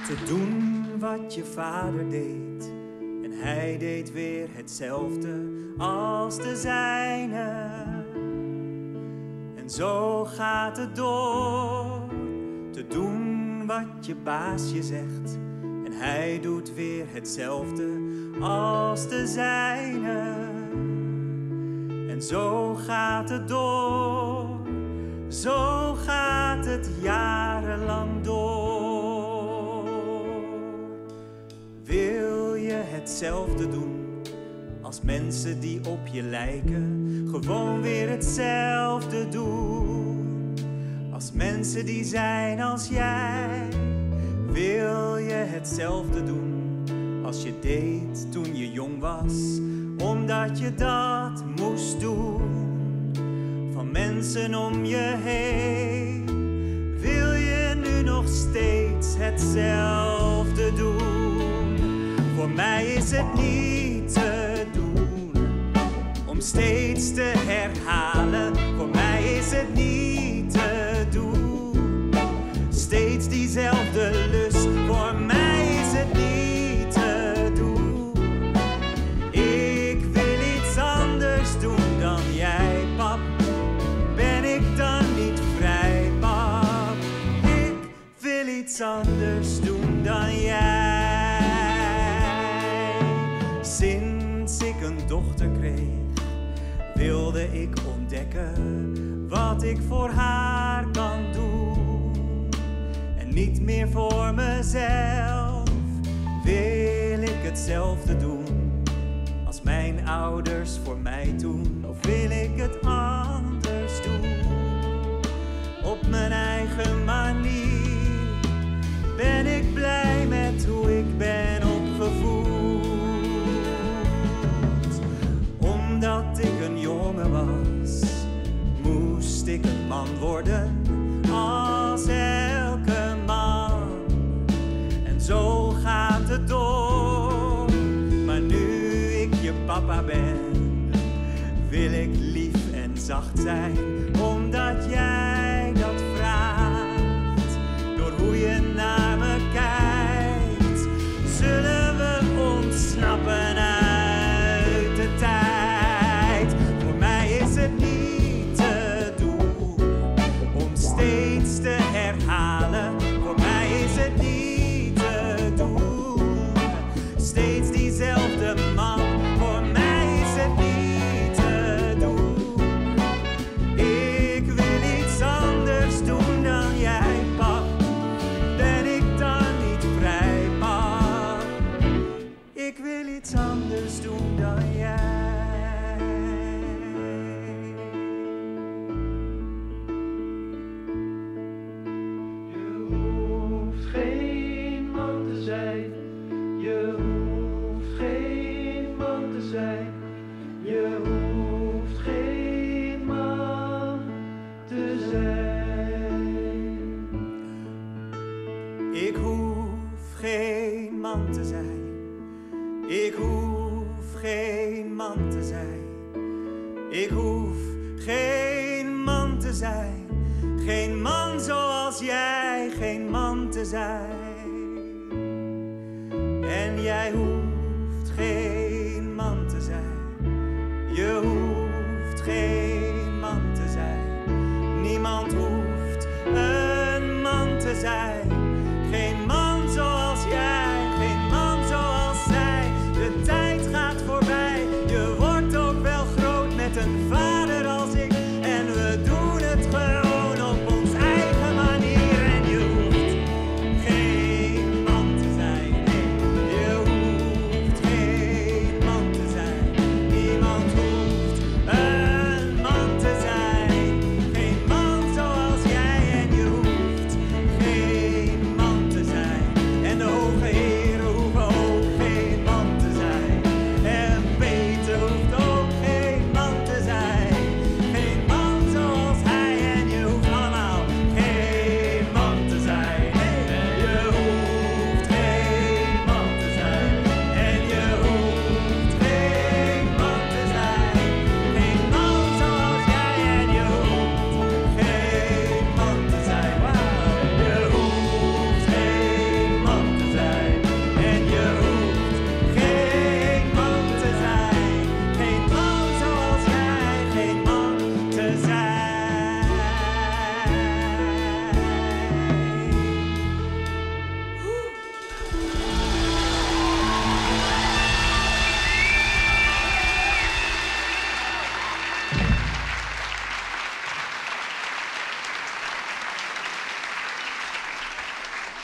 te doen wat je vader deed. En hij deed weer hetzelfde als de zijne. En zo gaat het door, te doen wat je baas je zegt. En hij doet weer hetzelfde als de zijne. En zo gaat het door, zo gaat het jarenlang door. Wil je hetzelfde doen als mensen die op je lijken? Gewoon weer hetzelfde doen als mensen die zijn als jij. Wil je hetzelfde doen als je deed toen je jong was, omdat je dat moest doen van mensen om je heen? Wil je nu nog steeds hetzelfde doen? Voor mij is het niet te doen om steeds te herhalen. Voor mij is het niet te doen, steeds diezelfde lust. Voor mij is het niet te doen. Ik wil iets anders doen dan jij, pap. Ben ik dan niet vrij, pap? Ik wil iets anders doen dan jij. Sinds ik een dochter kreeg, wilde ik ontdekken wat ik voor haar kan doen. En niet meer voor mezelf wil ik hetzelfde doen als mijn ouders voor mij toen. Of wil ik het anders doen, op mijn eigen manier? Ben ik blij met hoe ik ben opgevoed? Omdat ik een jongen was, moest ik een man worden als elke man. En zo gaat het door. Maar nu ik je papa ben, wil ik lief en zacht zijn, omdat jij dat vraagt. Door hoe je naar me kijkt, zullen we ontsnappen uit de tijd. Voor mij is het niet te doen om steeds te herhalen. Voor mij is het niet te doen, steeds diezelfde man. Voor mij is het niet te doen. Ik wil iets anders doen dan jij, pap. Ben ik dan niet vrij, pap? Ik wil iets anders doen dan jij. Je hoeft geen man te zijn. Je hoeft geen man te zijn. Je hoeft geen man te zijn. Ik hoef geen man te zijn. Ik hoef geen man te zijn. Ik hoef geen man te zijn. Geen man zoals jij, geen man te zijn. En jij hoeft geen man te zijn. Je hoeft geen man te zijn. Niemand hoeft een man te zijn.